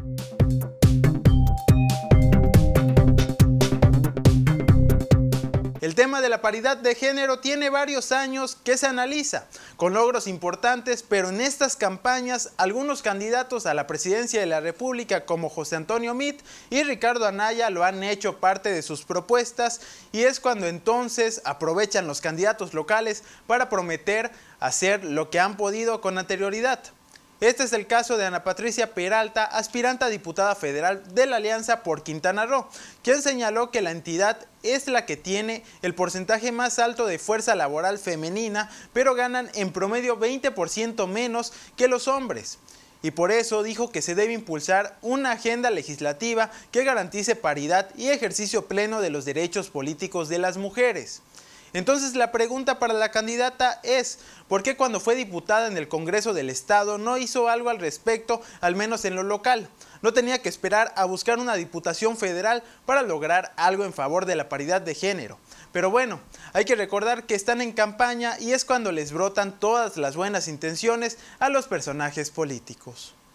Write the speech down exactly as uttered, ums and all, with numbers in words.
El tema de la paridad de género tiene varios años que se analiza, con logros importantes, pero en estas campañas algunos candidatos a la presidencia de la República como José Antonio Meade y Ricardo Anaya lo han hecho parte de sus propuestas, y es cuando entonces aprovechan los candidatos locales para prometer hacer lo que han podido con anterioridad. Este es el caso de Ana Patricia Peralta, aspirante a diputada federal de la Alianza por Quintana Roo, quien señaló que la entidad es la que tiene el porcentaje más alto de fuerza laboral femenina, pero ganan en promedio veinte por ciento menos que los hombres. Y por eso dijo que se debe impulsar una agenda legislativa que garantice paridad y ejercicio pleno de los derechos políticos de las mujeres. Entonces la pregunta para la candidata es, ¿por qué cuando fue diputada en el Congreso del Estado no hizo algo al respecto, al menos en lo local? No tenía que esperar a buscar una diputación federal para lograr algo en favor de la paridad de género. Pero bueno, hay que recordar que están en campaña y es cuando les brotan todas las buenas intenciones a los personajes políticos.